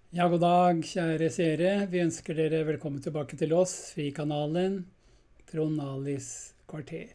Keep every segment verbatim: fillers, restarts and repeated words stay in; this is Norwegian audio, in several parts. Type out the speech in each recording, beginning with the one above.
Ja, god dag, kjære seere. Vi ønsker dere velkommen tilbake til oss, Frikanalen, Trond Alis kvarter.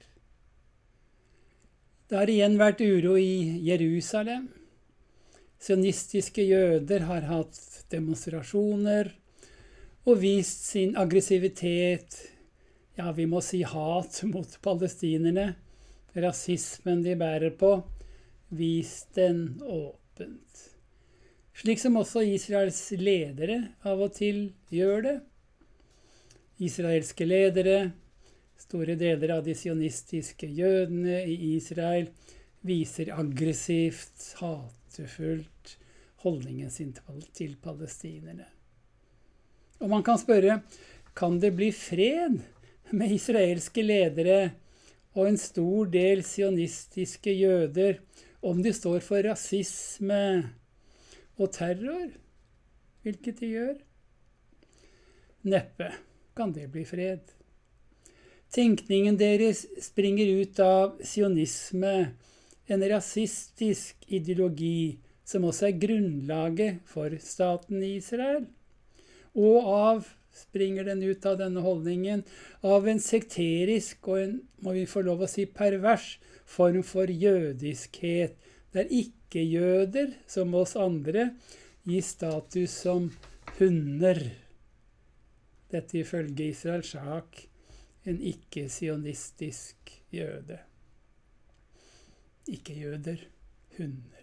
Det har igjen vært uro i Jerusalem. Sionistiske jøder har hatt demonstrasjoner og vist sin aggressivitet, ja, vi må si hat mot palestinerne, rasismen de bærer på, vist den åpent. Slik som også Israels ledere av og til gjør det. Israelske ledere, store deler av de sionistiske jødene i Israel, viser aggressivt, hatefullt holdningen sin til palestinerne. Og man kan spørre, kan det bli fred med israelske ledere og en stor del sionistiske jøder om de står for rasisme og terror, hvilket de gjør? Neppe kan det bli fred. Tenkningen deres springer ut av sionisme, en rasistisk ideologi som også er grunnlaget for staten Israel. Og av, springer den ut av denne holdningen, av en sekterisk og en, må vi få lov å si, pervers form for jødiskhet, der ikke-jøder, som oss andre, gir status som hunder. Dette ifølge Israel Shak, en ikke-sionistisk jøde. Ikke-jøder, hunder.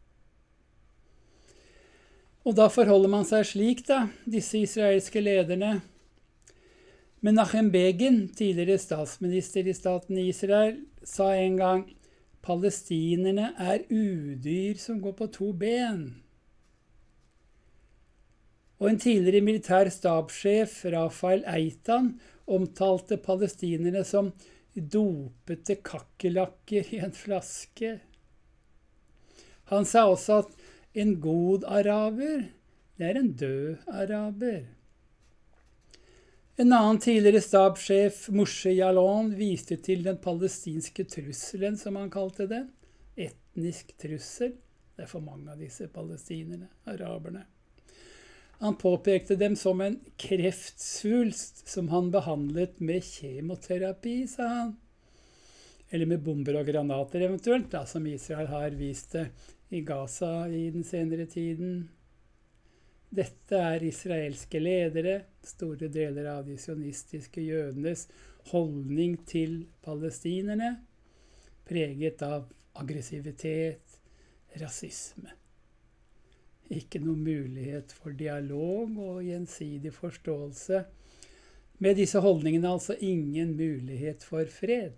Og da forholder man seg slik, da, disse israelske lederne. Menachem Begin, tidligere statsminister i staten Israel, sa en gang: palestinerne er udyr som går på to ben. Og en tidligere militær stabssjef, Rafael Eitan, omtalte palestinerne som dopete kakerlakker i en flaske. Han sa også at en god araber, det er en død araber. En annen tidligere stabssjef, Moshe Yaalon, viste til den palestinske trusselen, som han kalte det. Etnisk trussel. Det er for mange av disse palestinerne, araberne. Han påpekte dem som en kreftsvulst som han behandlet med kjemoterapi, sa han. Eller med bomber og granater eventuelt, da, som Israel har vist det i Gaza i den senere tiden. Dette er israelske ledere, store deler av de sionistiske jødenes holdning til palestinerne, preget av aggressivitet, rasisme. Ikke noen mulighet for dialog og gjensidig forståelse. Med disse holdningene altså ingen mulighet for fred.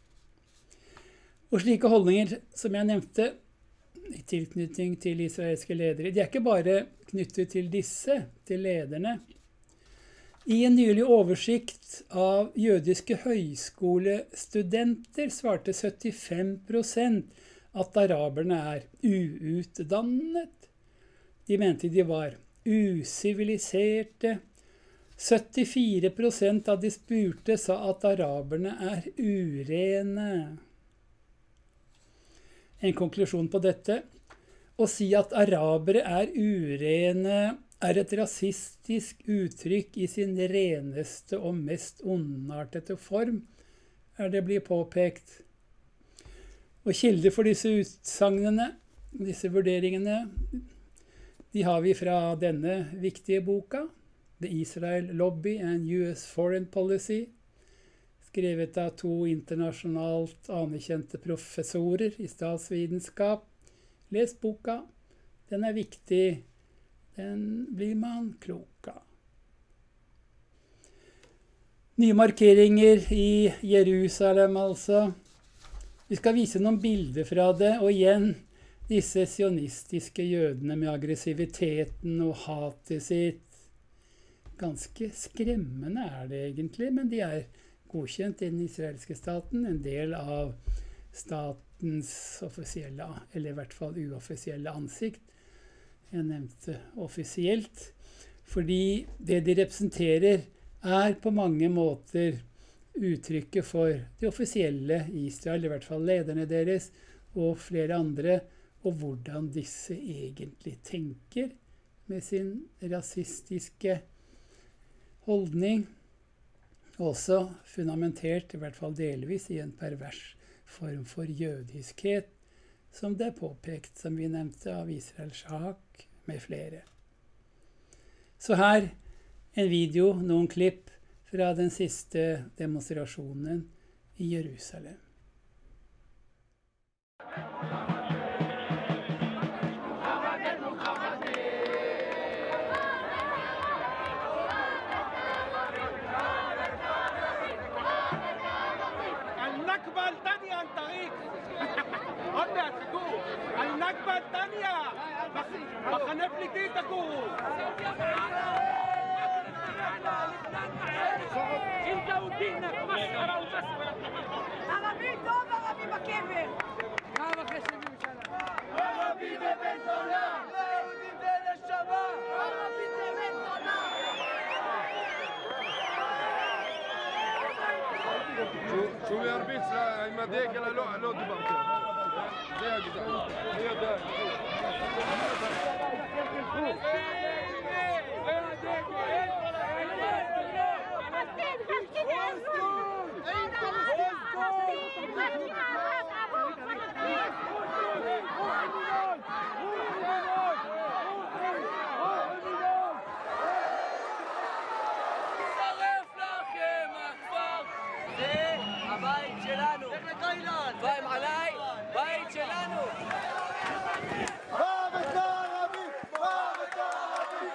Og slike holdninger, som jeg nevnte, i tilknytning til israelske ledere, de er ikke bare knyttet til disse, til lederne. I en nylig oversikt av jødiske høyskolestudenter svarte syttifem prosent at araberne er uutdannet. De mente de var usiviliserte. syttifire prosent av de spurte sa at araberne er urene. En konklusjon på dette: å si at arabere er urene er et rasistisk uttrykk i sin reneste og mest ondartete form, er det blir påpekt. Og kilder for disse utsagnene, disse vurderingene, de har vi fra denne viktige boka, The Israel Lobby and U S Foreign Policy, skrevet av to internasjonalt anerkjente professorer i statsvitenskap. Les boka, den er viktig, den blir man klok av. Nye markeringer i Jerusalem, altså. Vi skal vise noen bilder fra det, og igjen disse sionistiske jødene med aggressiviteten og hatet sitt. Ganske skremmende er det egentlig, men de er godkjent i den israelske staten, en del av statens offisielle, eller i hvert fall uoffisielle ansikt. Jeg nevnte offisielt, fordi det de representerer er på mange måter uttrykket for det offisielle Israel, i hvert fall lederne deres, og flere andre, og hvordan disse egentlig tenker, med sin rasistiske holdning, også fundamentert, i hvert fall delvis, i en pervers form for jødiskhet, som det er påpekt, som vi nevnte, av Israel Shahak med flere. Så her en video, noen klipp fra den siste demonstrasjonen i Jerusalem. النكبة الثانية מחנה פליטים תקומו انت ودينك مسخرة ومسخرة عربي טוב, ערבי בקבר כמה חשבים שלנו ערבי זה בן זונה יהודי זה נשמה ערבי זה בן זונה שומי הרביץ עם הדגל לא דיברתי זה הגדול, זה יודע. שרף לכם הכפר, זה הבית שלנו. לך לתאילנד. פהם עליי. בית שלנו! מוות לערבים! מוות לערבים!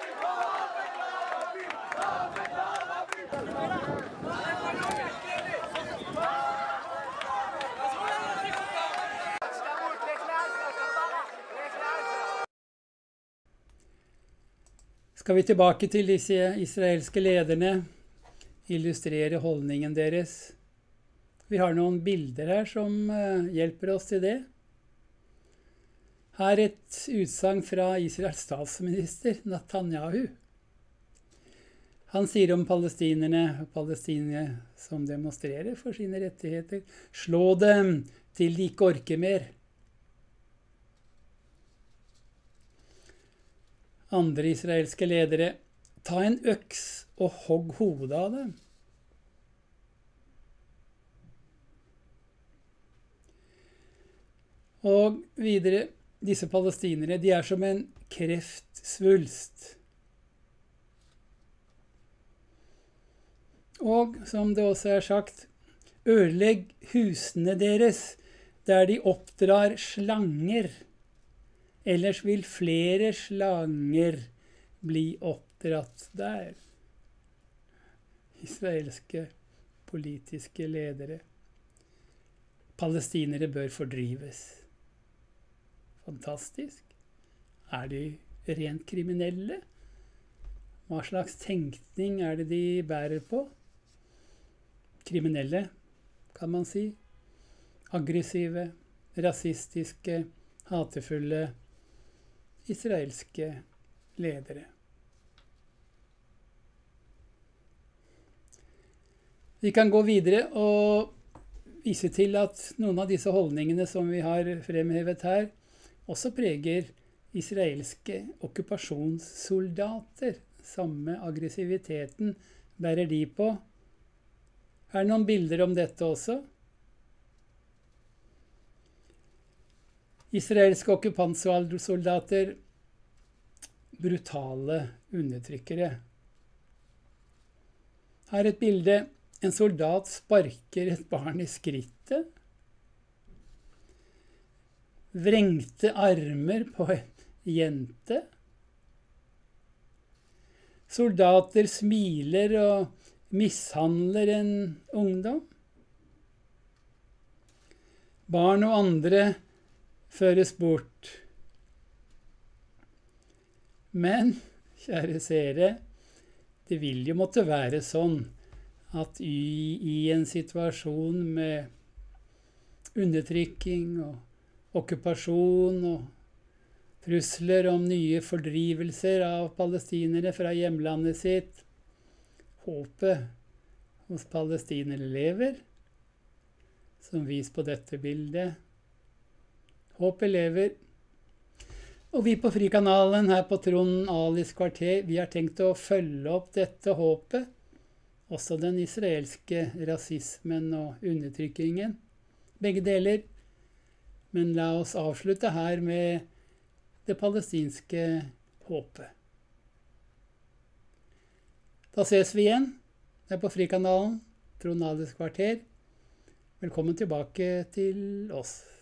מוות לערבים! מוות לערבים! Skal vi tilbake til disse israelske lederne, illustrere holdningen deres? Vi har noen bilder her som uh, hjelper oss til det. Her et utsagn fra Israels statsminister, Netanyahu. Han sier om palestinerne og palestinere som demonstrerer for sine rettigheter: slå dem til de ikke orker mer. Andre israelske ledere: ta en øks og hogg hodet av dem. Og videre, disse palestinere, de er som en kreftsvulst. Og, som det også er sagt, ødelegg husene deres der de oppdrar slanger. Ellers vil flere slanger bli oppdratt der. Israelske politiske ledere. Palestinere bør fordrives. Fantastisk. Er de rent kriminelle? Hva slags tenkning er det de bærer på? Kriminelle, kan man si. Aggressive, rasistiske, hatefulle, israelske ledere. Vi kan gå videre og vise til at noen av disse holdningene som vi har fremhevet her, også preger israelske okkupasjonssoldater. Samme aggressiviteten bærer de på. Er det noen bilder om dette også? Israelske okkupantsoldater, brutale undertrykkere. Her et bilde. En soldat sparker et barn i skrittet. Vrengte armer på en jente. Soldater smiler og mishandler en ungdom. Barn og andre føres bort. Men, kjære seere, det vil jo måtte være sånn at i, i en situasjon med undertrykking og okkupasjon og trusler om nye fordrivelser av palestinere fra hjemlandet sitt, håpet hos palestinere lever, som vis på dette bildet. Håpet lever. Og vi på Frikanalen her på Trond Alis kvarter, vi har tenkt å følge opp dette håpet, også den israelske rasismen og undertrykkingen, begge deler. Men la oss avslutte her med det palestinske håpet. Da ses vi igjen her på Frikanalen, Trond Alis kvarter. Velkommen tilbake til oss.